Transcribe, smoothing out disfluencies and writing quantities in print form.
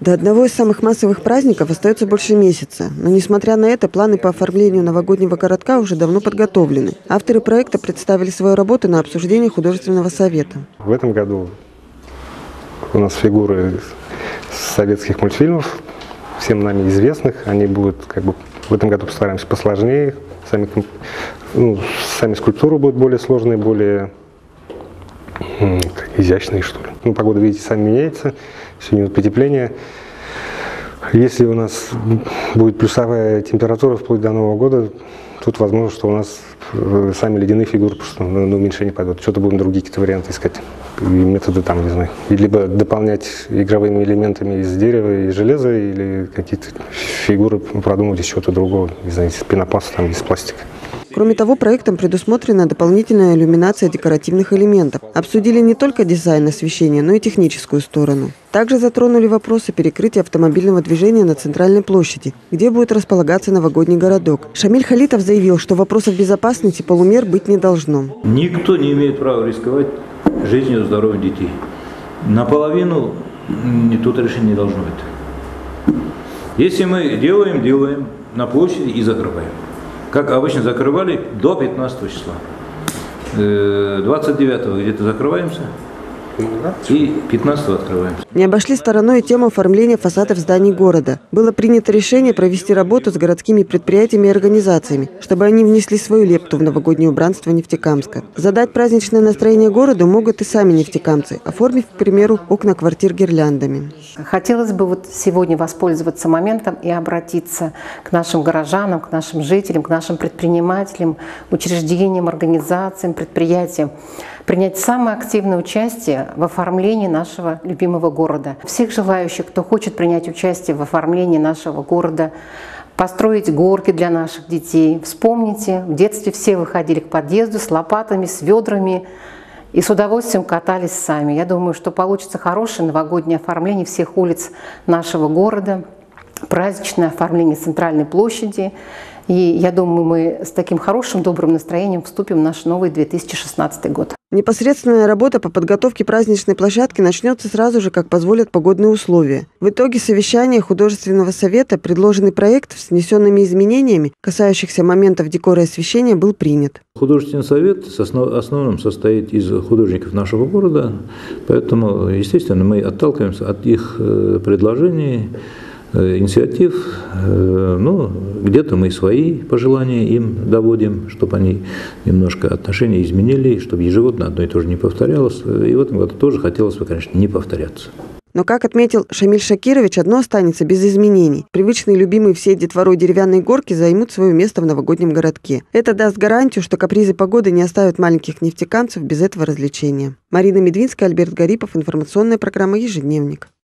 До одного из самых массовых праздников остается больше месяца. Но, несмотря на это, планы по оформлению новогоднего городка уже давно подготовлены. Авторы проекта представили свою работу на обсуждении художественного совета. В этом году у нас фигуры советских мультфильмов, всем нами известных. Они будут, в этом году постараемся посложнее. Сами скульптуры будут более сложные, более изящные, что ли. Погода, видите, сами меняется. Сегодня потепление. Если у нас будет плюсовая температура вплоть до Нового года, тут возможно, что у нас сами ледяные фигуры просто на уменьшение пойдут. Что-то будем другие какие-то варианты искать. И методы не знаю. Либо дополнять игровыми элементами из дерева и железа, или какие-то фигуры продумать из чего-то другого, не знаю, из пенопласта, из пластика. Кроме того, проектом предусмотрена дополнительная иллюминация декоративных элементов. Обсудили не только дизайн освещения, но и техническую сторону. Также затронули вопросы перекрытия автомобильного движения на центральной площади, где будет располагаться новогодний городок. Шамиль Халитов заявил, что вопросов безопасности полумер быть не должно. Никто не имеет права рисковать жизнью и здоровьем детей. Наполовину тут решение не должно быть. Если мы делаем на площади и закрываем. Как обычно закрывали до 15 числа. 29-го где-то закрываемся и 15-го открываемся. Не обошли стороной и тему оформления фасадов зданий города. Было принято решение провести работу с городскими предприятиями и организациями, чтобы они внесли свою лепту в новогоднее убранство Нефтекамска. Задать праздничное настроение городу могут и сами нефтекамцы, оформив, к примеру, окна квартир гирляндами. Хотелось бы сегодня воспользоваться моментом и обратиться к нашим горожанам, к нашим жителям, к нашим предпринимателям, учреждениям, организациям, предприятиям, принять самое активное участие в оформлении нашего любимого города. Всех желающих, кто хочет принять участие в оформлении нашего города, построить горки для наших детей. Вспомните, в детстве все выходили к подъезду с лопатами, с ведрами и с удовольствием катались сами. Я думаю, что получится хорошее новогоднее оформление всех улиц нашего города, праздничное оформление центральной площади. И я думаю, мы с таким хорошим, добрым настроением вступим в наш новый 2016 год. Непосредственная работа по подготовке праздничной площадки начнется сразу же, как позволят погодные условия. В итоге совещания художественного совета предложенный проект с внесенными изменениями, касающихся моментов декора и освещения, был принят. Художественный совет основном состоит из художников нашего города, поэтому, естественно, мы отталкиваемся от их предложений, инициатив. Где-то мы свои пожелания им доводим, чтобы они немножко отношения изменили, чтобы ежегодно одно и то же не повторялось. И в этом году тоже хотелось бы, конечно, не повторяться. Но, как отметил Шамиль Шакирович, одно останется без изменений. Привычные, любимые всей детворой деревянные горки займут свое место в новогоднем городке. Это даст гарантию, что капризы погоды не оставят маленьких нефтекамцев без этого развлечения. Марина Медвинская, Альберт Гарипов. Информационная программа «Ежедневник».